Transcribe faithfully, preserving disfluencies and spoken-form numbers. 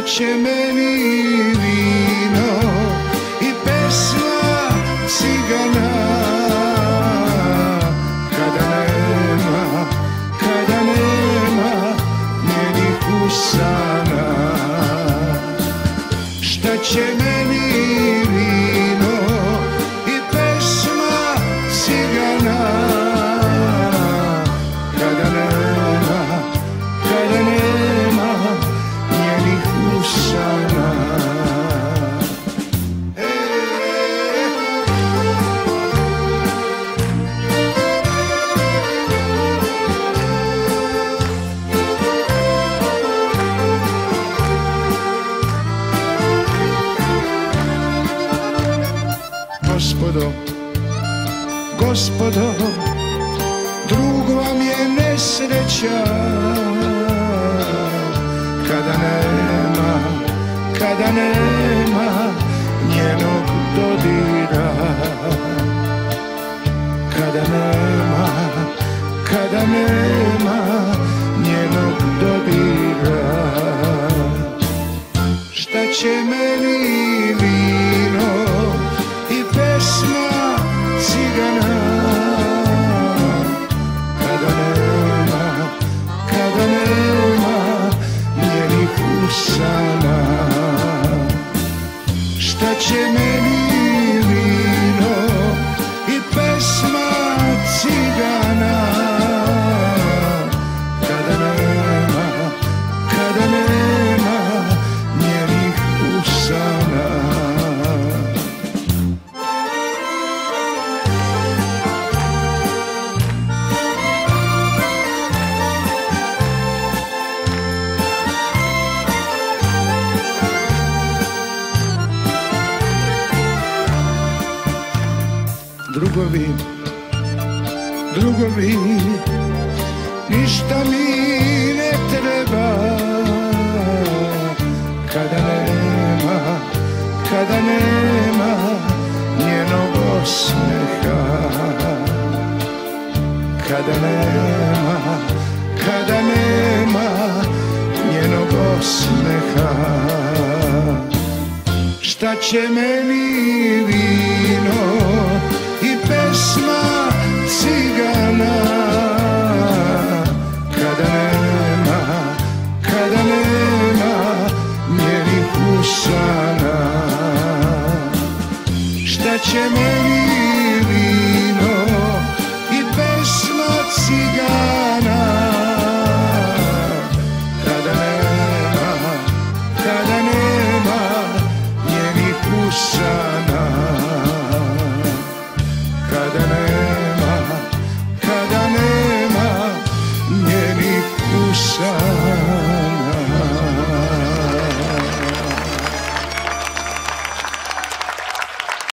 će meni vino i pesma cigana, kada nema, kada nema njenih usana. Šta će meni vino i pesma cigana, kada nema, kada nema njenih usana. Gospodo, gospodo, drug vam je nesreća, kada nema, kada nema njenog dodira, kada nema, kada nema njenog dodira. Šta će meni vino i pesma cigana, kada nema, kada nema njenih usana. Šta će meni vino i pesma cigana, kada nema, kada nema njenih usana. Drugovi, drugovi, ništa mi ne treba, kada nema, kada nema njenog osmeha, kada nema, kada nema njenog osmeha. Šta će meni vino i pesma cigana, kada nema, kada nema njenih usana. Šta će meni